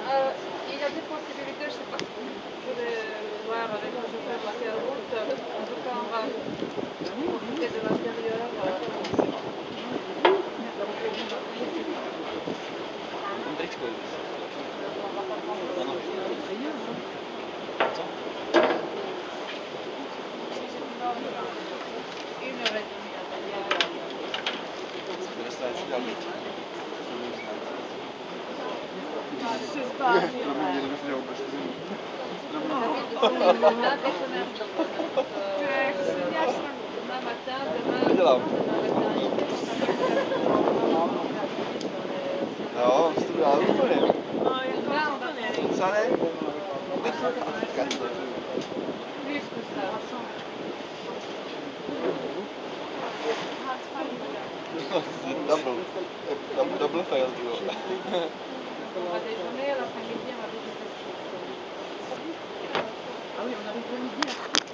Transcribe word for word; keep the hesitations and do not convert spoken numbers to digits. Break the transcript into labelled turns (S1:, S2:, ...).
S1: Euh, il y a des possibilités, je sais pas. Je vais voir avec le chauffeur de la route. En tout cas, on va profiter de l'intérieur.
S2: Een drikspoor. Dan nog.
S1: Une heure et demie à tagliare.
S2: De rest uit het niet.
S1: Si sbagli. Demain matin, demain,
S2: Vediamo.
S1: demain
S2: No, studiato non è.
S1: matin.
S2: Sale?
S1: Plus que ça.
S2: Double. Double, double fail tu vois.
S1: On va déjeuner, l'après-midi, on va visiter.
S3: Ah oui, on arrive le midi.